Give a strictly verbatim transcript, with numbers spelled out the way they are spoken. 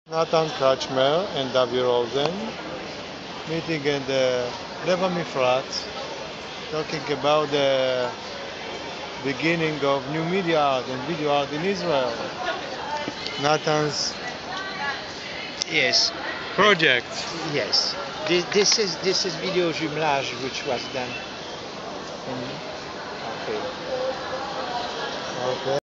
Natan Karczmar and avi Rosen meeting in the Lev Hamifratz, talking about the beginning of new media art and video art in Israel. Natan's Yes, project. yes. This, this is this is video jumelage which was done. In, okay. Okay.